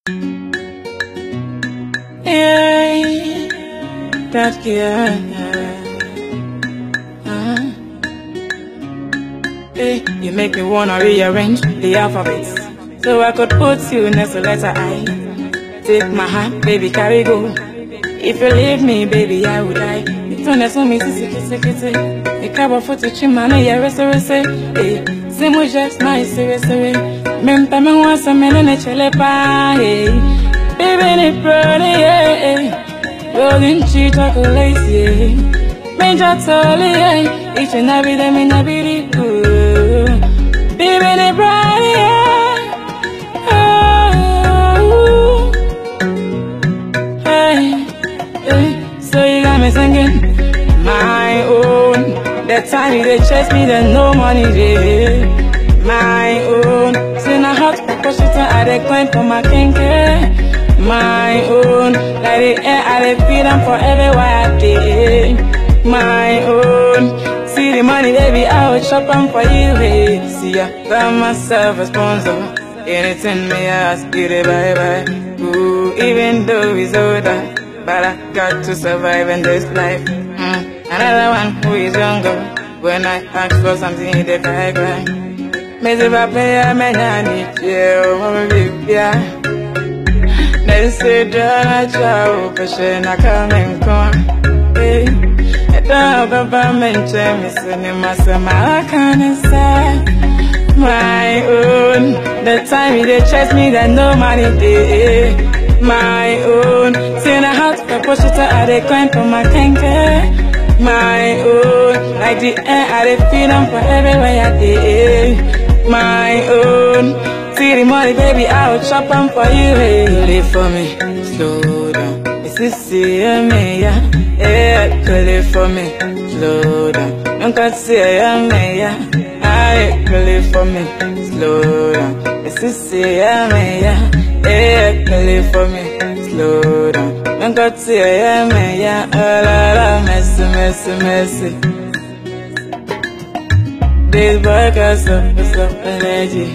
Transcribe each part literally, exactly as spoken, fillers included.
Yeah, that girl. Uh, hey, you make me wanna rearrange the alphabet so I could put you next to letter I. Take my hand, baby, carry go. If you leave me, baby, I would die. You turn this on me, sissy, kissy, kissy. You cover for the chimana, yeah, rest, rest, hey. Same with just my serious, serious. Menta me want some men in a chile pie, hey. Baby, ni pretty, yeah. Rolling cheese, chocolate, yeah. Major totally, yeah. Each and every day, me na be the good. Baby, ni pretty, yeah. Oh, hey, hey. So you got me singing my own. That time you they chase me, then no money, yeah. My own. Say na hot because she I dey climb for my kinky. My own. Like the air I dey feel them for everywhere I dey. My own. See the money, baby, I will chop them for you, hey. See I got myself a sponsor. Anything me ask you, they bye bye. Ooh, even though it's older, but I got to survive in this life. Mm. Another one who is younger. When I ask for something, they cry, cry. Me say I play a man, I need you, mama, baby, yeah. They say that I try, but she not coming, come. Hey, I don't have a mention, me say, my son, my kind of sad. My own. The time they chase me, that no money, they. My own. Say na hot for push it I dey climb for my kanker. My own. Like the air I dey feel them for everywhere I dey. My own. See the money, baby, I will chop them for you. Hey, live for me, slow down. It's this me, yeah. Yeah, live for me, slow down. Don't cut see me, yeah. I live for me, slow down. It's this me, yeah. Yeah, live for me, slow down. Don't cut see me, yeah. Oh la la, messy, messy, messy. This boy got some, some energy.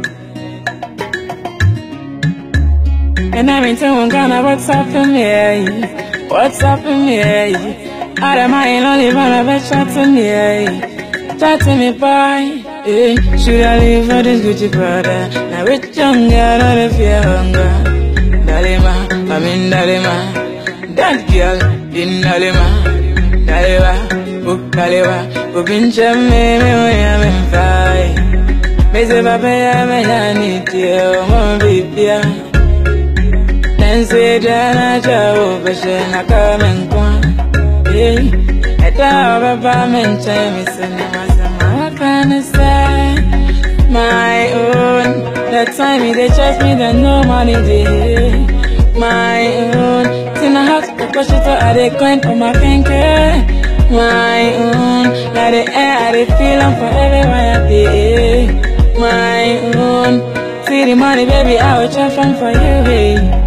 And I'm in town, gonna what's up for me? What's up for me? Out of my only one of a chat to me. Chat to me, boy. Hey, should I leave for this Gucci brother? Now rich young girl, not if you're hunger. Dalima, I'm in Dalima. That girl in Dalima. Daliwa, book Daliwa. Ubincha me, me, I'm in fight. Me say, Papa, I'm need you, my baby. And say that I job, but she not coming on. Hey, I don't have a mention, me say, no, my kind of sad. My own. That time they chase me, then no money, they. My own. See na hot because she thought I dey climb for my finger. My own. Like the air I dey feel them for everywhere I dey. My own. See the money, baby, I will chop them for you, hey.